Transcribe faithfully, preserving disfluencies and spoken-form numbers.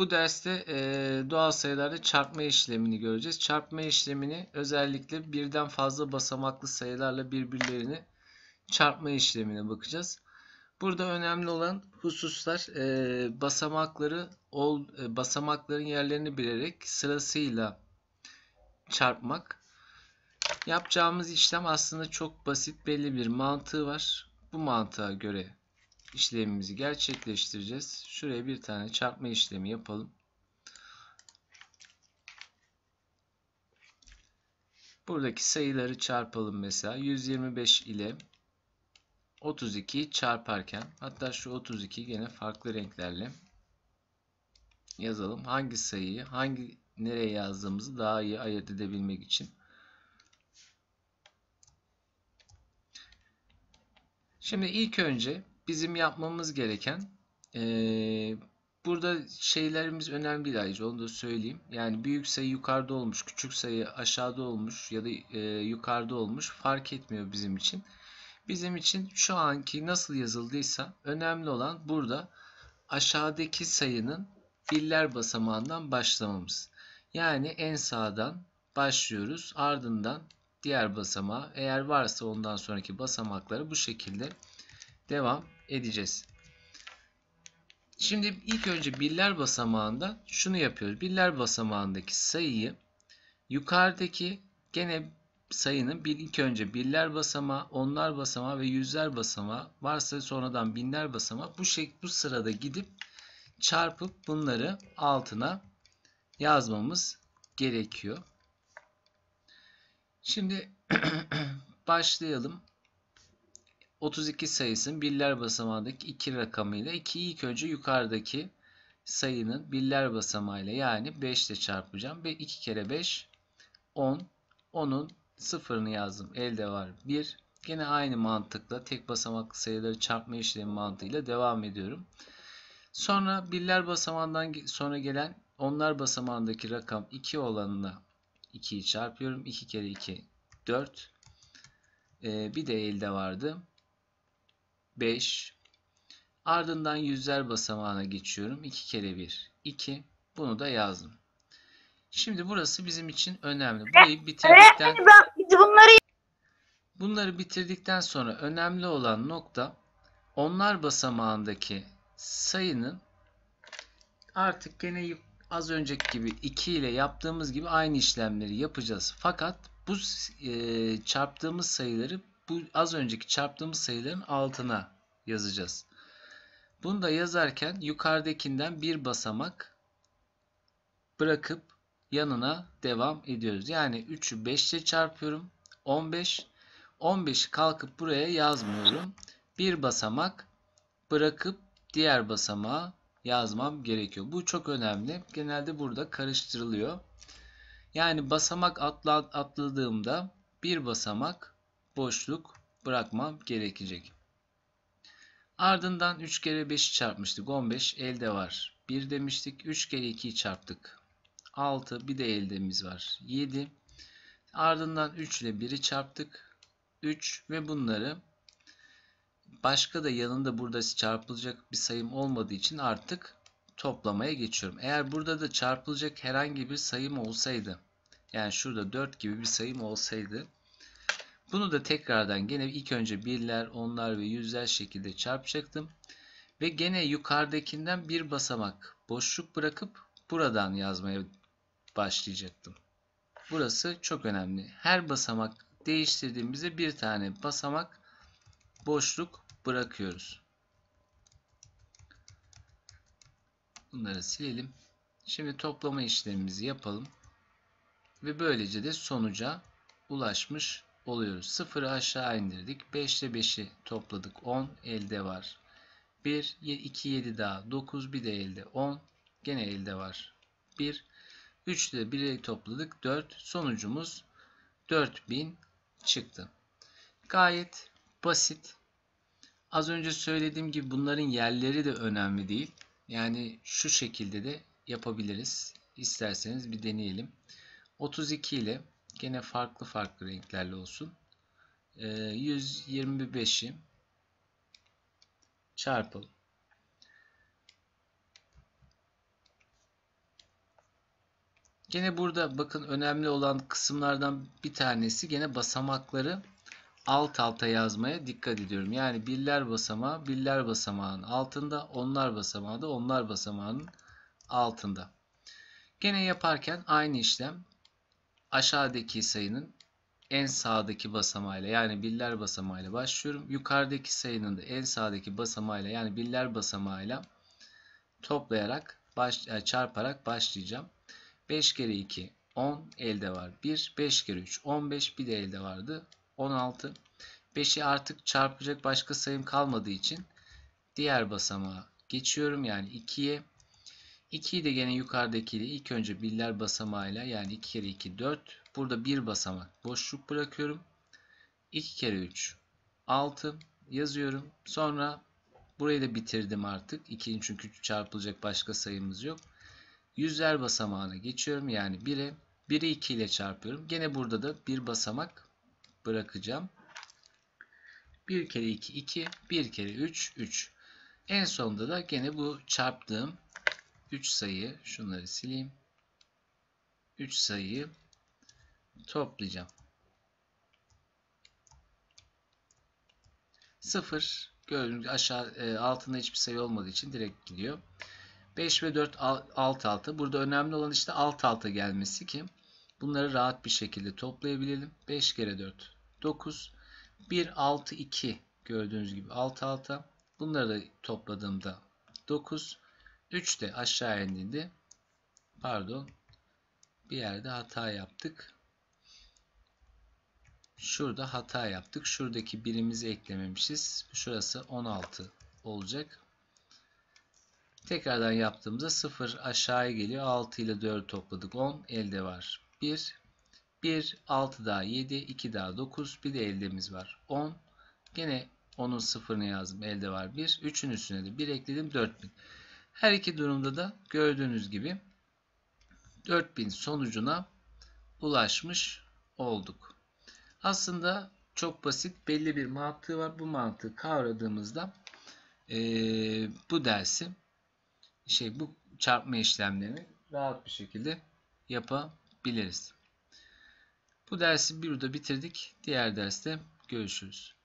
Bu derste e, doğal sayılarda çarpma işlemini göreceğiz. Çarpma işlemini özellikle birden fazla basamaklı sayılarla birbirlerini çarpma işlemine bakacağız. Burada önemli olan hususlar e, basamakları ol, e, basamakların yerlerini bilerek sırasıyla çarpmak. Yapacağımız işlem aslında çok basit, belli bir mantığı var. Bu mantığa göre işlemimizi gerçekleştireceğiz. Şuraya bir tane çarpma işlemi yapalım. Buradaki sayıları çarpalım mesela. yüz yirmi beş ile otuz ikiyi çarparken, hatta şu otuz iki gene farklı renklerle yazalım. Hangi sayıyı hangi nereye yazdığımızı daha iyi ayırt edebilmek için. Şimdi ilk önce bizim yapmamız gereken ee, burada şeylerimiz önemli değil ayrıca, onu da söyleyeyim. Yani büyük sayı yukarıda olmuş, küçük sayı aşağıda olmuş ya da e, yukarıda olmuş fark etmiyor bizim için. Bizim için şu anki nasıl yazıldıysa önemli olan burada aşağıdaki sayının birler basamağından başlamamız. Yani en sağdan başlıyoruz. Ardından diğer basamağa, eğer varsa ondan sonraki basamakları bu şekilde devam edeceğiz. Şimdi ilk önce birler basamağında şunu yapıyoruz. Birler basamağındaki sayıyı yukarıdaki gene sayının bir ilk önce birler basamağı, onlar basamağı ve yüzler basamağı, varsa sonradan binler basamağı, bu şekilde bu sırada gidip çarpıp bunları altına yazmamız gerekiyor. Şimdi başlayalım. otuz iki sayısının birler basamağındaki iki rakamıyla ikiyi ilk önce yukarıdaki sayının birler basamağıyla yani beş ile çarpacağım. Ve iki kere beş on. onun sıfırını yazdım. Elde var bir. Gene aynı mantıkla tek basamaklı sayıları çarpma işlemi mantığıyla devam ediyorum. Sonra birler basamağından sonra gelen onlar basamağındaki rakam iki olanına ikiyi çarpıyorum. iki kere iki dört. Ee, bir de elde vardı. beş. Ardından yüzler basamağına geçiyorum. iki kere bir iki. Bunu da yazdım. Şimdi burası bizim için önemli. Burayı bitirdikten Biz bunları bunları bitirdikten sonra önemli olan nokta onlar basamağındaki sayının artık gene az önceki gibi iki ile yaptığımız gibi aynı işlemleri yapacağız. Fakat bu e, çarptığımız sayıları bu az önceki çarptığımız sayıların altına yazacağız. Bunu da yazarken yukarıdakinden bir basamak bırakıp yanına devam ediyoruz. Yani üçü beş ile çarpıyorum. on beş. on beşi kalkıp buraya yazmıyorum. Bir basamak bırakıp diğer basamağa yazmam gerekiyor. Bu çok önemli. Genelde burada karıştırılıyor. Yani basamak atla, atladığımda bir basamak boşluk bırakmam gerekecek. Ardından üç kere beşi çarpmıştık. on beş elde var. bir demiştik. üç kere ikiyi çarptık. altı. Bir de eldemiz var. yedi. Ardından üç ile biri çarptık. üç ve bunları başka da yanında burada çarpılacak bir sayım olmadığı için artık toplamaya geçiyorum. Eğer burada da çarpılacak herhangi bir sayım olsaydı, yani şurada dört gibi bir sayım olsaydı, bunu da tekrardan gene ilk önce birler, onlar ve yüzler şekilde çarpacaktım. Ve gene yukarıdakinden bir basamak boşluk bırakıp buradan yazmaya başlayacaktım. Burası çok önemli. Her basamak değiştirdiğimizde bir tane basamak boşluk bırakıyoruz. Bunları silelim. Şimdi toplama işlemimizi yapalım. Ve böylece de sonuca ulaşmış oluyoruz. sıfırı aşağı indirdik. beş ile beşi topladık. on elde var. bir, iki, yedi daha dokuz, bir de elde on. Gene elde var. bir. üç ile bir'i topladık. dört. Sonucumuz dört bin çıktı. Gayet basit. Az önce söylediğim gibi bunların yerleri de önemli değil. Yani şu şekilde de yapabiliriz. İsterseniz bir deneyelim. otuz iki ile gene farklı farklı renklerle olsun. yüz yirmi beşi çarpalım. Gene burada bakın önemli olan kısımlardan bir tanesi gene basamakları alt alta yazmaya dikkat ediyorum. Yani birler basamağı birler basamağının altında, onlar basamağı da onlar basamağının altında. Gene yaparken aynı işlem aşağıdaki sayının en sağdaki basamağıyla yani birler basamağıyla başlıyorum. Yukarıdaki sayının da en sağdaki basamağıyla yani birler basamağıyla toplayarak baş, yani çarparak başlayacağım. beş kere iki on elde var. bir. beş kere üç on beş bir de elde vardı. on altı. beşi artık çarpacak başka sayım kalmadığı için diğer basamağa geçiyorum. Yani ikiye. ikiyi de gene yukarıdakiyle ilk önce birler basamağıyla yani iki kere iki dört. Burada bir basamak boşluk bırakıyorum. iki kere üç altı yazıyorum. Sonra burayı da bitirdim artık. ikinin çünkü çarpılacak başka sayımız yok. Yüzler basamağına geçiyorum. Yani bire. biri iki ile çarpıyorum. Gene burada da bir basamak bırakacağım. bir kere iki iki. bir kere üç üç. En sonunda da gene bu çarptığım üç sayı, şunları sileyim. üç sayıyı toplayacağım. sıfır. Gördüğünüz gibi aşağı e, altında hiçbir sayı olmadığı için direkt gidiyor. beş ve dört alt alta. Burada önemli olan işte alt alta gelmesi ki bunları rahat bir şekilde toplayabilelim. beş kere dört dokuz. bir altı iki gördüğünüz gibi alt alta. Bunları da topladığımda dokuz. üç de aşağı indiğinde pardon bir yerde hata yaptık. Şurada hata yaptık. Şuradaki birimizi eklememişiz. Şurası on altı olacak. Tekrardan yaptığımızda sıfır aşağıya geliyor. altı ile dördü topladık. on elde var. bir. bir, altı daha yedi, iki daha dokuz. Bir de eldemiz var. on. Gene onun sıfırını yazdım. Elde var bir. üçün üstüne de bir ekledim. dört bin. Her iki durumda da gördüğünüz gibi dört bin sonucuna ulaşmış olduk. Aslında çok basit, belli bir mantığı var. Bu mantığı kavradığımızda ee, bu dersi şey bu çarpma işlemlerini rahat bir şekilde yapabiliriz. Bu dersi burada bitirdik. Diğer derste görüşürüz.